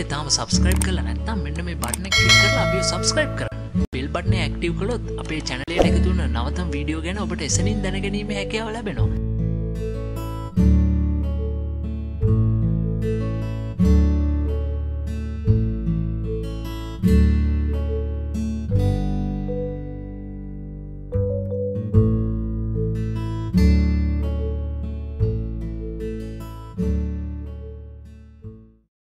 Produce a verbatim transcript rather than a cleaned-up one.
channel එක තාම subscribe කරලා නැත්නම් මෙන්න මේ button එක click කරලා අපිව subscribe කරන්න. bell button එක active කළොත් අපේ channel එකට එකතු වෙන නවතම වීඩියෝ ගැන ඔබට එසනින් දැනගැනීමේ හැකියාව ලැබෙනවා.